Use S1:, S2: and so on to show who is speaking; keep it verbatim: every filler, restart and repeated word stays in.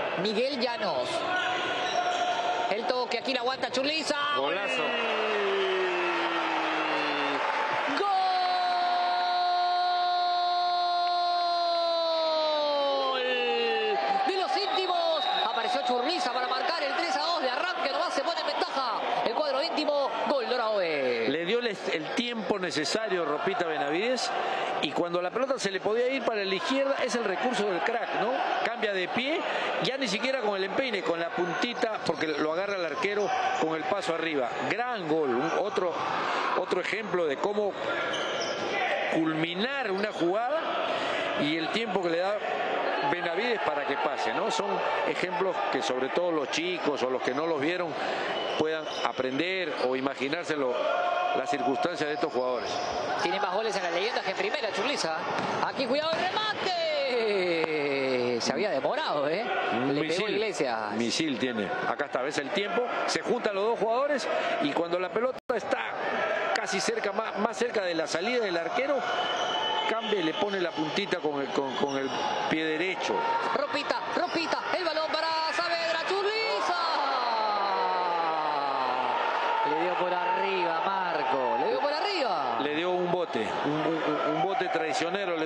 S1: Miguel Llanos. El toque, aquí la aguanta Churliza.
S2: Golazo.
S1: ¡Gol! De los íntimos. Apareció Churliza para marcar el tres a dos de arranque. Nomás se pone en ventaja. El cuadro íntimo. Gol Dorado B.
S2: Le dio el, el tiempo necesario Ropita Benavides. Y cuando la pelota se le podía ir para la izquierda, es el recurso del crack, ¿no? Cambia de pie, ya ni siquiera con el empeine, con la puntita, porque lo agarra el arquero con el paso arriba. Gran gol, un, otro, otro ejemplo de cómo culminar una jugada y el tiempo que le da Benavides para que pase, ¿no? Son ejemplos que sobre todo los chicos o los que no los vieron puedan aprender o imaginárselo las circunstancias de estos jugadores.
S1: Tiene más goles en las leyendas que en primera, Churliza. Aquí, cuidado, el remate. Se había demorado, ¿eh?
S2: Un
S1: Le
S2: misil,
S1: pegó Iglesias.
S2: Misil tiene. Acá está, ves el tiempo. Se juntan los dos jugadores y cuando la pelota está casi cerca, más, más cerca de la salida del arquero, cambia y le pone la puntita con el, con, con el pie derecho.
S1: Ropita, Ropita, el balón para Saavedra, Churliza. Le dio por arriba, Marco. Le dio por arriba.
S2: Le dio un bote, un, un, un bote traicionero.